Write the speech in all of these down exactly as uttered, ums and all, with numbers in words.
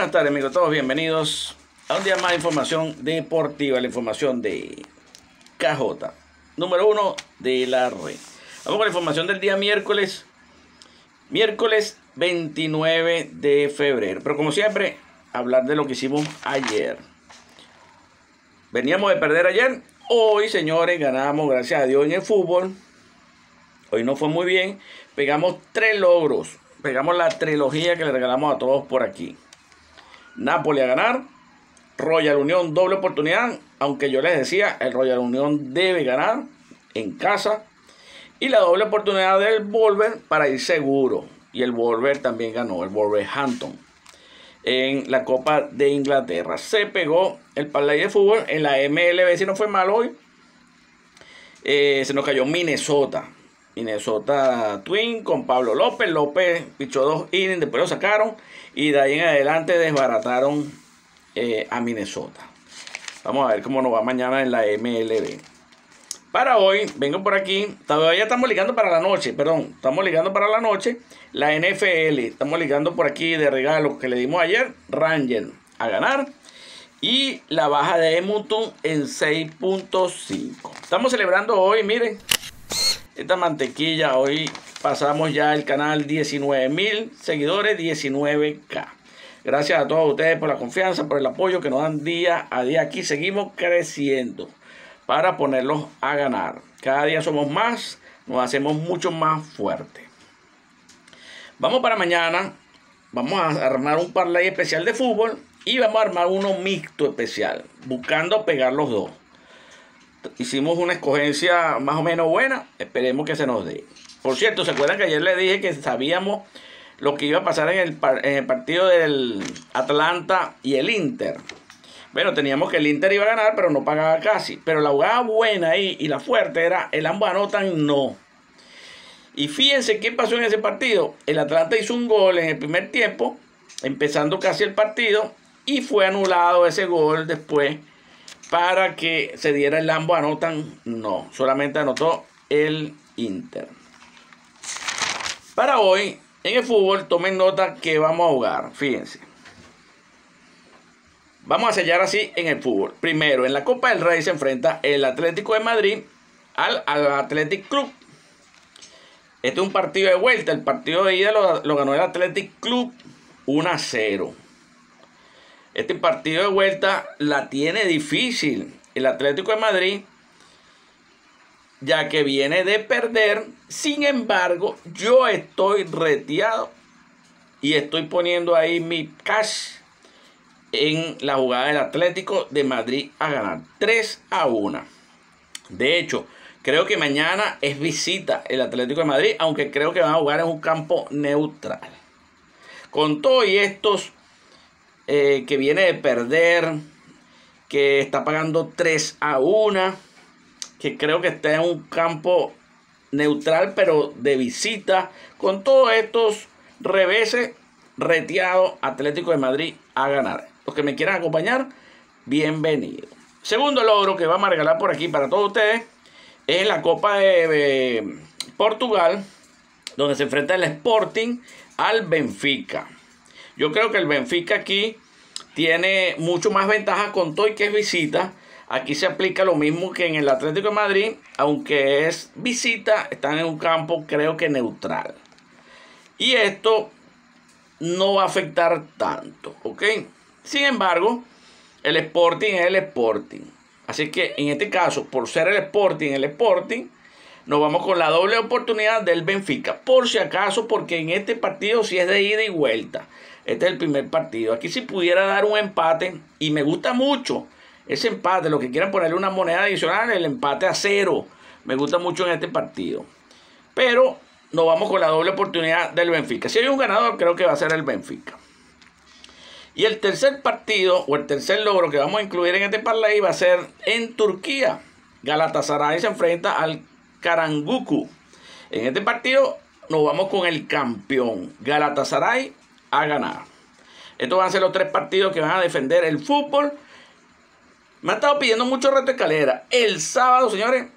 Buenas tardes, amigos, todos bienvenidos a un día más de información deportiva, la información de K J, número uno de la red. Vamos con la información del día miércoles, miércoles veintinueve de febrero. Pero como siempre, hablar de lo que hicimos ayer. Veníamos de perder ayer. Hoy, señores, ganamos, gracias a Dios, en el fútbol. Hoy no fue muy bien. Pegamos tres logros. Pegamos la trilogía que le regalamos a todos por aquí. Napoli a ganar. Royal Unión doble oportunidad. Aunque yo les decía, el Royal Unión debe ganar en casa. Y la doble oportunidad del Wolver para ir seguro. Y el Wolver también ganó. El Wolverhampton. En la Copa de Inglaterra. Se pegó el parlay de fútbol. En la M L B, si no fue mal hoy. Eh, se nos cayó Minnesota. Minnesota Twin con Pablo López. López pichó dos innings, después lo sacaron. Y de ahí en adelante desbarataron eh, a Minnesota. Vamos a ver cómo nos va mañana en la M L B. Para hoy, vengo por aquí. Todavía estamos ligando para la noche, perdón. Estamos ligando para la noche. La N F L. Estamos ligando por aquí de regalo que le dimos ayer. Ranger a ganar. Y la baja de Edmonton en seis punto cinco. Estamos celebrando hoy, miren. Esta mantequilla, hoy pasamos ya el canal diecinueve mil seguidores, diecinueve K. Gracias a todos ustedes por la confianza, por el apoyo que nos dan día a día. Aquí seguimos creciendo para ponerlos a ganar. Cada día somos más, nos hacemos mucho más fuertes. Vamos para mañana, vamos a armar un parlay especial de fútbol y vamos a armar uno mixto especial, buscando pegar los dos. Hicimos una escogencia más o menos buena. Esperemos que se nos dé. Por cierto, ¿se acuerdan que ayer les dije que sabíamos lo que iba a pasar en el, en el partido del Atlanta y el Inter? Bueno, teníamos que el Inter iba a ganar, pero no pagaba casi. Pero la jugada buena ahí y la fuerte era el ambos anotan no. Y fíjense qué pasó en ese partido. El Atlanta hizo un gol en el primer tiempo, empezando casi el partido, y fue anulado ese gol después para que se diera el ambos anotan no. Solamente anotó el Inter. Para hoy, en el fútbol, tomen nota que vamos a jugar. Fíjense. Vamos a sellar así en el fútbol. Primero, en la Copa del Rey se enfrenta el Atlético de Madrid al, al Athletic Club. Este es un partido de vuelta. El partido de ida lo, lo ganó el Athletic Club uno a cero. Este partido de vuelta la tiene difícil el Atlético de Madrid, ya que viene de perder. Sin embargo, yo estoy reteado y estoy poniendo ahí mi cash en la jugada del Atlético de Madrid a ganar tres a uno. De hecho, creo que mañana es visita el Atlético de Madrid, aunque creo que van a jugar en un campo neutral. Con todo y estos eh, que viene de perder, que está pagando tres a uno, que creo que está en un campo neutral pero de visita, con todos estos reveses, reteado Atlético de Madrid a ganar. Los que me quieran acompañar, bienvenido. Segundo logro que vamos a regalar por aquí para todos ustedes es la Copa de, de Portugal, donde se enfrenta el Sporting al Benfica. Yo creo que el Benfica aquí tiene mucho más ventaja con todo y que es visita. Aquí se aplica lo mismo que en el Atlético de Madrid, aunque es visita, están en un campo creo que neutral. Y esto no va a afectar tanto, ¿ok? Sin embargo, el Sporting es el Sporting. Así que en este caso, por ser el Sporting, el Sporting, nos vamos con la doble oportunidad del Benfica. Por si acaso, porque en este partido sí es de ida y vuelta. Este es el primer partido. Aquí si pudiera dar un empate, y me gusta mucho ese empate. Los que quieran ponerle una moneda adicional, el empate a cero. Me gusta mucho en este partido. Pero nos vamos con la doble oportunidad del Benfica. Si hay un ganador, creo que va a ser el Benfica. Y el tercer partido, o el tercer logro que vamos a incluir en este parlay va a ser en Turquía. Galatasaray se enfrenta al Karagümrük. En este partido nos vamos con el campeón Galatasaray a ganar. Estos van a ser los tres partidos que van a defender el fútbol. Me han estado pidiendo mucho reto de escalera. El sábado, señores,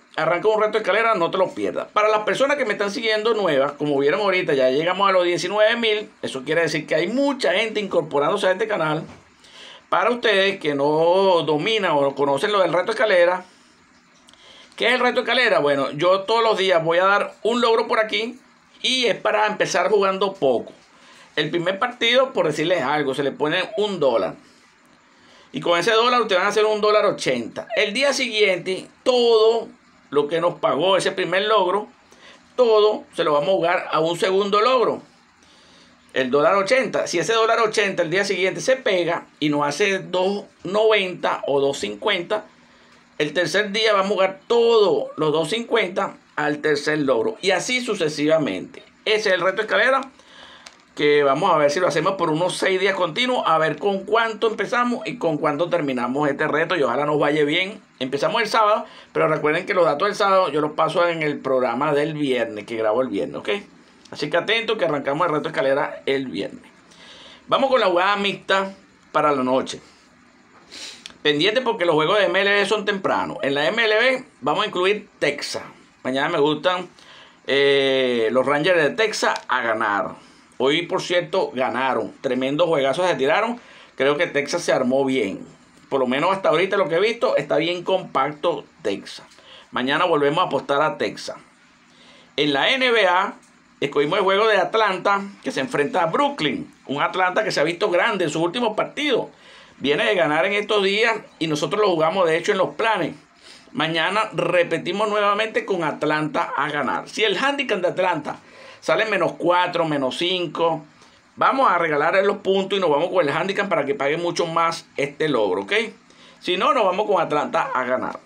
arranca un reto de escalera, no te lo pierdas. Para las personas que me están siguiendo nuevas, como vieron ahorita, ya llegamos a los diecinueve mil. Eso quiere decir que hay mucha gente incorporándose a este canal. Para ustedes que no dominan o no conocen lo del reto de escalera, ¿qué es el reto de escalera? Bueno, yo todos los días voy a dar un logro por aquí y es para empezar jugando poco. El primer partido, por decirles algo, se le pone un dólar. Y con ese dólar ustedes van a hacer un dólar ochenta. El día siguiente, todo lo que nos pagó ese primer logro, todo se lo vamos a jugar a un segundo logro. El dólar ochenta. Si ese dólar ochenta el día siguiente se pega y nos hace dos noventa o dos cincuenta, el tercer día vamos a jugar todos los dos cincuenta al tercer logro. Y así sucesivamente. Ese es el reto de escalera, que vamos a ver si lo hacemos por unos seis días continuos, a ver con cuánto empezamos y con cuánto terminamos este reto, y ojalá nos vaya bien. Empezamos el sábado, pero recuerden que los datos del sábado yo los paso en el programa del viernes, que grabo el viernes, ¿ok? Así que atentos que arrancamos el reto de escalera el viernes. Vamos con la jugada mixta para la noche. Pendiente porque los juegos de M L B son tempranos. En la M L B vamos a incluir Texas. Mañana me gustan eh, los Rangers de Texas a ganar. Hoy, por cierto, ganaron. Tremendos juegazos se tiraron. Creo que Texas se armó bien. Por lo menos hasta ahorita lo que he visto, está bien compacto Texas. Mañana volvemos a apostar a Texas. En la N B A, escogimos el juego de Atlanta, que se enfrenta a Brooklyn. Un Atlanta que se ha visto grande en sus últimos partidos. Viene de ganar en estos días y nosotros lo jugamos, de hecho, en los planes. Mañana repetimos nuevamente con Atlanta a ganar. Si el handicap de Atlanta sale menos cuatro, menos cinco, vamos a regalar los puntos y nos vamos con el handicap para que pague mucho más este logro, ¿ok? Si no, nos vamos con Atlanta a ganar.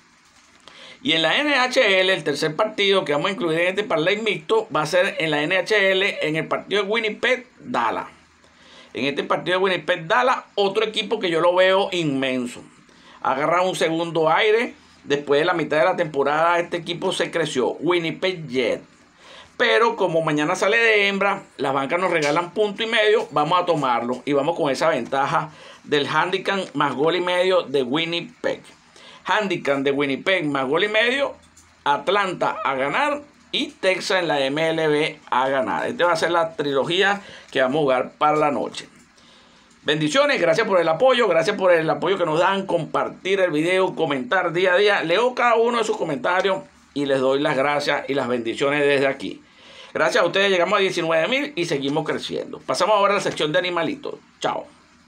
Y en la N H L, el tercer partido que vamos a incluir en este parlay mixto va a ser en la N H L, en el partido de Winnipeg, Dallas. En este partido de Winnipeg, Dallas, otro equipo que yo lo veo inmenso. Ha agarrado un segundo aire. Después de la mitad de la temporada, este equipo se creció. Winnipeg Jets. Pero como mañana sale de hembra, las bancas nos regalan punto y medio, vamos a tomarlo. Y vamos con esa ventaja del handicap más gol y medio de Winnipeg. Handicap de Winnipeg más gol y medio, Atlanta a ganar y Texas en la M L B a ganar. Esta va a ser la trilogía que vamos a jugar para la noche. Bendiciones, gracias por el apoyo, gracias por el apoyo que nos dan, compartir el video, comentar día a día. Leo cada uno de sus comentarios y les doy las gracias y las bendiciones desde aquí. Gracias a ustedes llegamos a diecinueve mil y seguimos creciendo. Pasamos ahora a la sección de animalitos. Chao.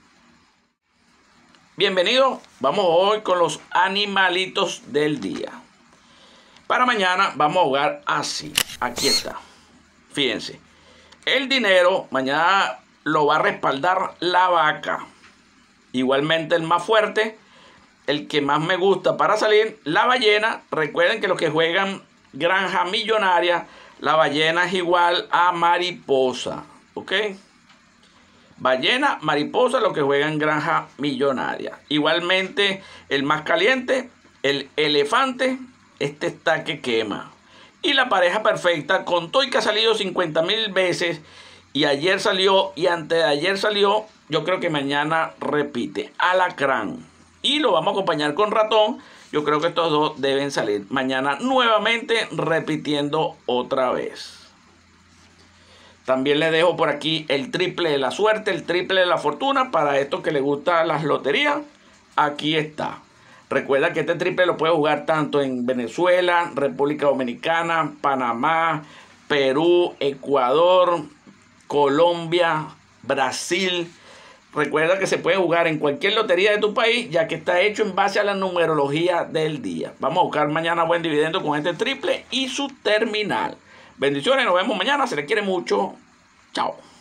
Bienvenidos. Vamos hoy con los animalitos del día. Para mañana vamos a jugar así. Aquí está. Fíjense. El dinero mañana lo va a respaldar la vaca. Igualmente el más fuerte, el que más me gusta para salir, la ballena. Recuerden que los que juegan granja millonaria, la ballena es igual a mariposa. ¿Ok? Ballena, mariposa, los que juegan granja millonaria. Igualmente el más caliente, el elefante. Este está que quema. Y la pareja perfecta, con todo y que ha salido cincuenta mil veces, y ayer salió y antes de ayer salió, yo creo que mañana repite. Alacrán. Y lo vamos a acompañar con ratón. Yo creo que estos dos deben salir mañana nuevamente, repitiendo otra vez. También les dejo por aquí el triple de la suerte, el triple de la fortuna. Para estos que les gustan las loterías, aquí está. Recuerda que este triple lo puedes jugar tanto en Venezuela, República Dominicana, Panamá, Perú, Ecuador, Colombia, Brasil. Recuerda que se puede jugar en cualquier lotería de tu país, ya que está hecho en base a la numerología del día. Vamos a buscar mañana buen dividendo con este triple y su terminal. Bendiciones, nos vemos mañana. Se les quiere mucho. Chao.